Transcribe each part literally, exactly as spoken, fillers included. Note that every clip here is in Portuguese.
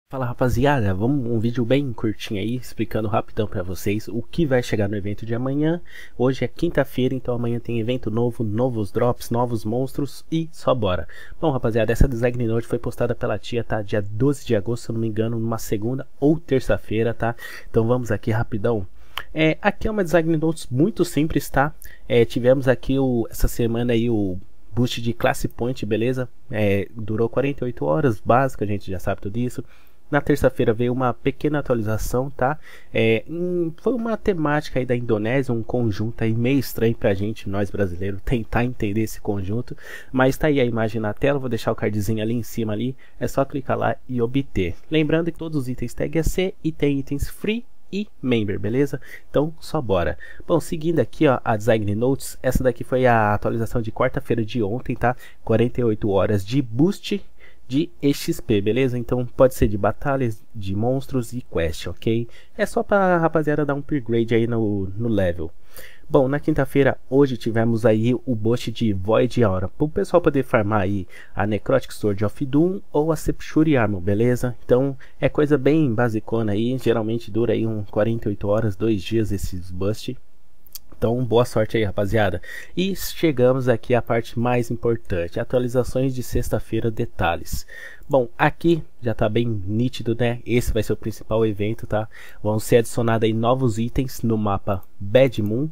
Fala rapaziada, vamos um vídeo bem curtinho aí, explicando rapidão pra vocês o que vai chegar no evento de amanhã. Hoje é quinta-feira, então amanhã tem evento novo, novos drops, novos monstros e só bora. Bom rapaziada, essa Design Note foi postada pela tia, tá? Dia doze de agosto, se eu não me engano, numa segunda ou terça-feira, tá? Então vamos aqui rapidão. É, aqui é uma Design Notes muito simples, tá? É, tivemos aqui o, essa semana aí o boost de Class Point, beleza? É, durou quarenta e oito horas, básico, a gente já sabe tudo isso. Na terça-feira veio uma pequena atualização, tá? É, hum, foi uma temática aí da Indonésia, um conjunto aí meio estranho pra gente, nós brasileiros, tentar entender esse conjunto. Mas tá aí a imagem na tela, vou deixar o cardzinho ali em cima ali, é só clicar lá e obter. Lembrando que todos os itens tag é C e tem itens free e member, beleza? Então só bora. Bom, seguindo aqui ó, a Design Notes, essa daqui foi a atualização de quarta-feira de ontem, tá? quarenta e oito horas de boost de E X P, beleza? Então pode ser de batalhas, de monstros e quest, ok? É só pra rapaziada dar um upgrade aí no, no level. Bom, na quinta-feira, hoje tivemos aí o boost de Void Aura, para o pessoal poder farmar aí a Necrotic Sword of Doom ou a Sepulture Armor, beleza? Então é coisa bem basicona aí, geralmente dura aí uns quarenta e oito horas, dois dias esses boost. Então, boa sorte aí, rapaziada. E chegamos aqui à parte mais importante, atualizações de sexta-feira, detalhes. Bom, aqui já tá bem nítido, né? Esse vai ser o principal evento, tá? Vão ser adicionados aí novos itens no mapa Bad Moon,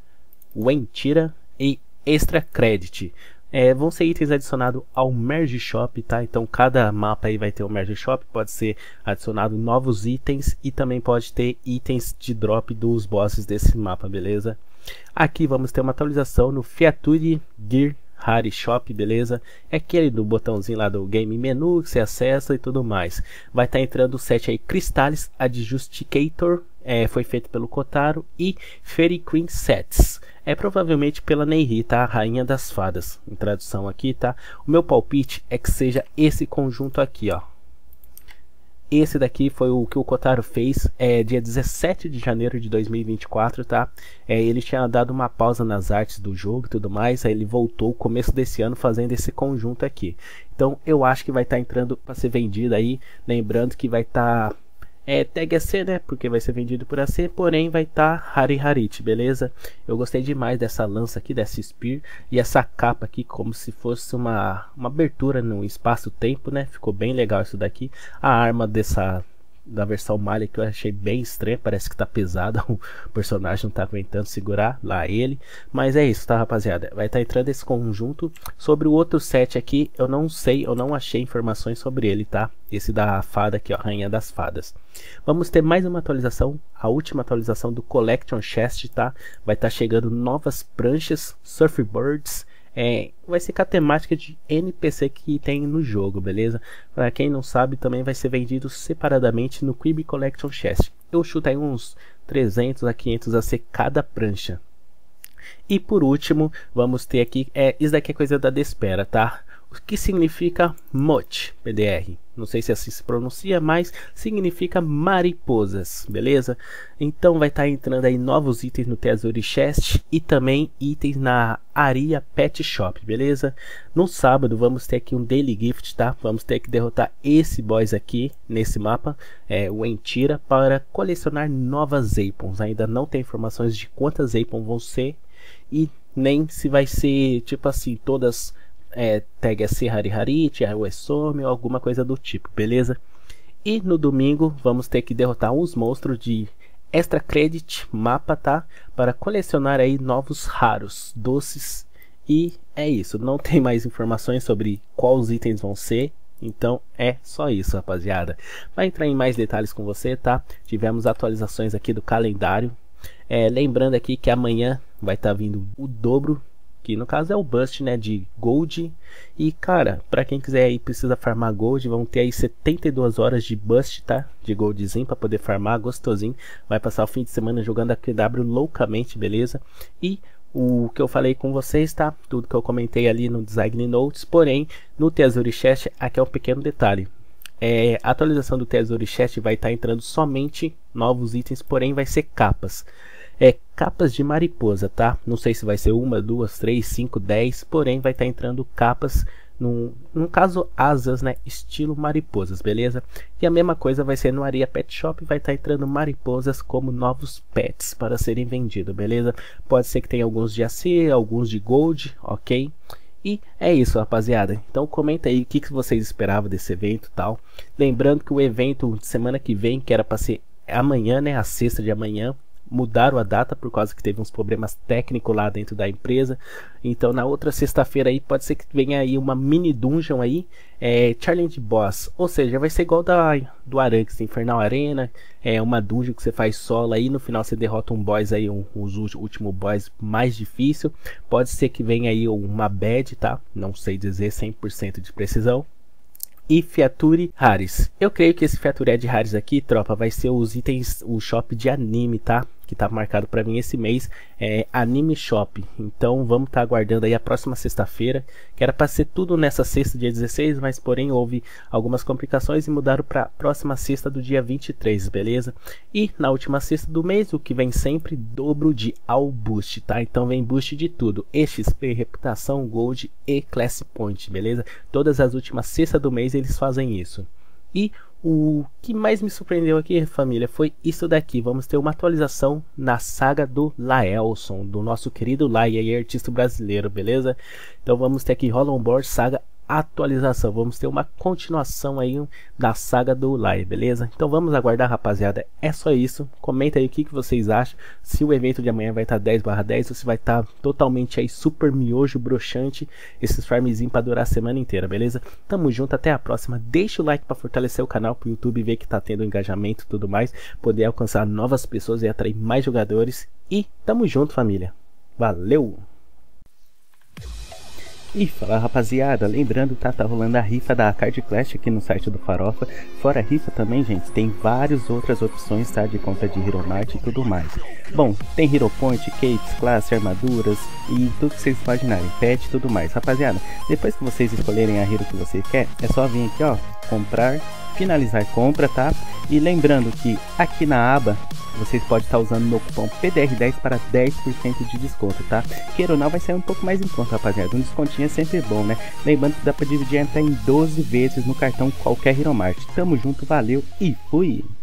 Wentira e Extra Credit. É, vão ser itens adicionados ao Merge Shop, tá? Então cada mapa aí vai ter um Merge Shop, pode ser adicionado novos itens e também pode ter itens de drop dos bosses desse mapa, beleza? Aqui vamos ter uma atualização no Feature Gear Harry Shop, beleza? É aquele do botãozinho lá do Game Menu que você acessa e tudo mais. Vai estar tá entrando o set aí Crystals Adjusticator, é, foi feito pelo Kotaro, e Fairy Queen Sets. É provavelmente pela Neyri, tá? Rainha das Fadas. Em tradução aqui, tá? O meu palpite é que seja esse conjunto aqui, ó. Esse daqui foi o que o Kotaro fez é, dia dezessete de janeiro de dois mil e vinte e quatro, tá? É, ele tinha dado uma pausa nas artes do jogo e tudo mais, aí ele voltou no começo desse ano fazendo esse conjunto aqui. Então eu acho que vai estar tá entrando para ser vendido aí, lembrando que vai estar... Tá É tag A C, né? Porque vai ser vendido por A C, porém vai estar tá Hari Harit, beleza? Eu gostei demais dessa lança aqui, dessa Spear, e essa capa aqui como se fosse uma, uma abertura no espaço-tempo, né? Ficou bem legal isso daqui. A arma dessa da versão malha que eu achei bem estranha, parece que tá pesada, o personagem não tá aguentando segurar lá ele, mas é isso, tá rapaziada? Vai estar tá entrando esse conjunto. Sobre o outro set aqui, eu não sei, eu não achei informações sobre ele, tá? Esse da fada aqui, ó, Rainha das Fadas. Vamos ter mais uma atualização, a última atualização do Collection Chest, tá? Vai estar tá chegando novas pranchas, Surfboards. É, vai ser com a temática de N P C que tem no jogo, beleza? Para quem não sabe, também vai ser vendido separadamente no Quibi Collection Chest. Eu chuto aí uns trezentos a quinhentos a ser cada prancha. E por último, vamos ter aqui, é, isso daqui é coisa da Despera, tá? O que significa Moth, P D R. Não sei se assim se pronuncia, mas significa mariposas, beleza? Então vai estar tá entrando aí novos itens no Treasury Chest e também itens na Aria Pet Shop, beleza? No sábado vamos ter aqui um Daily Gift, tá? Vamos ter que derrotar esse boss aqui nesse mapa, é, o Wentira, para colecionar novas Apons. Ainda não tem informações de quantas Apons vão ser e nem se vai ser tipo assim, todas... É, tag A C Hari Harit, Some ou alguma coisa do tipo, beleza? E no domingo vamos ter que derrotar uns monstros de Extra Credit mapa, tá? Para colecionar aí novos raros, doces. E é isso, não tem mais informações sobre quais itens vão ser. Então é só isso, rapaziada. Vai entrar em mais detalhes com você, tá? Tivemos atualizações aqui do calendário. É, lembrando aqui que amanhã vai estar tá vindo o dobro, que no caso é o bust, né, de gold. E cara, para quem quiser aí precisa farmar gold, vão ter aí setenta e duas horas de bust, tá, de goldzinho para poder farmar gostosinho. Vai passar o fim de semana jogando a Q W loucamente, beleza? E o que eu falei com vocês, tá, tudo que eu comentei ali no Design Notes, porém no Treasury Chest aqui é um pequeno detalhe. É, a atualização do Treasury Chest vai estar tá entrando somente novos itens, porém vai ser capas. É, capas de mariposa, tá? Não sei se vai ser uma, duas, três, cinco, dez, porém vai estar tá entrando capas No, no caso, asas, né? Estilo mariposas, beleza? E a mesma coisa vai ser no Areia Pet Shop, vai estar entrando mariposas como novos pets para serem vendidos, beleza? Pode ser que tenha alguns de A C, alguns de Gold, ok? E é isso, rapaziada. Então comenta aí o que, que vocês esperavam desse evento e tal. Lembrando que o evento de semana que vem, que era para ser amanhã, né? A sexta de amanhã, mudaram a data por causa que teve uns problemas técnicos lá dentro da empresa. Então na outra sexta-feira aí pode ser que venha aí uma mini dungeon aí, é, Challenge Boss, ou seja, vai ser igual da do Aranx Infernal Arena, é uma dungeon que você faz solo aí, no final você derrota um boss aí, um, os últimos boss mais difícil. Pode ser que venha aí uma bad, tá? Não sei dizer cem por cento de precisão. E Feature Rares. Eu creio que esse Feature de Rares aqui, tropa, vai ser os itens, o shop de anime, tá? Que tá marcado para mim esse mês, é Anime Shop. Então vamos estar tá aguardando aí a próxima sexta-feira, que era para ser tudo nessa sexta, dia dezesseis, mas porém houve algumas complicações e mudaram para próxima sexta do dia vinte e três, beleza? E na última sexta do mês, o que vem sempre, dobro de All Boost, tá? Então vem boost de tudo, E X P, reputação, Gold e Class Point, beleza? Todas as últimas sextas do mês eles fazem isso. E o que mais me surpreendeu aqui, família, foi isso daqui. Vamos ter uma atualização na saga do Laelson, do nosso querido Lai, aí, artista brasileiro, beleza? Então vamos ter aqui Hollow Board Saga atualização. Vamos ter uma continuação aí da saga do Lai, beleza? Então vamos aguardar, rapaziada. É só isso. Comenta aí o que, que vocês acham. Se o evento de amanhã vai estar dez barra dez ou se vai estar totalmente aí super miojo, broxante. Esses farmzinhos para durar a semana inteira, beleza? Tamo junto, até a próxima. Deixa o like para fortalecer o canal, pro YouTube ver que tá tendo engajamento e tudo mais. Poder alcançar novas pessoas e atrair mais jogadores. E tamo junto, família. Valeu! E fala, rapaziada, lembrando, tá, tá rolando a rifa da Card Clash aqui no site do Farofa. Fora a rifa também, gente, tem várias outras opções, tá, de compra de Hero Mart e tudo mais. Bom, tem Hero Point, Capes, classe, armaduras e tudo que vocês imaginarem, pet e tudo mais. Rapaziada, depois que vocês escolherem a Hero que você quer, é só vir aqui, ó, comprar, finalizar compra, tá? E lembrando que aqui na aba vocês podem estar usando meu cupom P D R dez para dez por cento de desconto, tá? Queira ou não, vai sair um pouco mais em conta, rapaziada. Um descontinho é sempre bom, né? Lembrando que dá para dividir até em doze vezes no cartão qualquer Hero Mart. Tamo junto, valeu e fui!